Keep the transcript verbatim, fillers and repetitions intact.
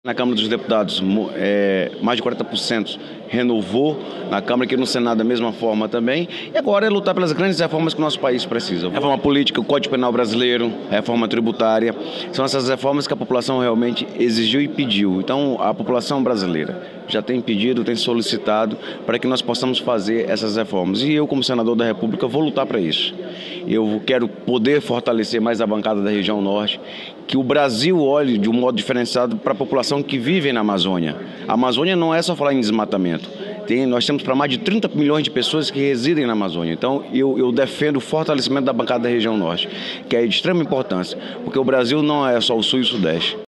Na Câmara dos Deputados, é, mais de quarenta por cento renovou, na Câmara e no Senado da mesma forma também. E agora é lutar pelas grandes reformas que o nosso país precisa. Reforma política, o Código Penal brasileiro, reforma tributária. São essas reformas que a população realmente exigiu e pediu. Então, a população brasileira já tem pedido, tem solicitado para que nós possamos fazer essas reformas. E eu, como senador da República, vou lutar para isso. Eu quero poder fortalecer mais a bancada da região norte, que o Brasil olhe de um modo diferenciado para a população que vive na Amazônia. A Amazônia não é só falar em desmatamento. Tem, nós temos para mais de trinta milhões de pessoas que residem na Amazônia. Então, eu, eu defendo o fortalecimento da bancada da região norte, que é de extrema importância, porque o Brasil não é só o sul e o sudeste.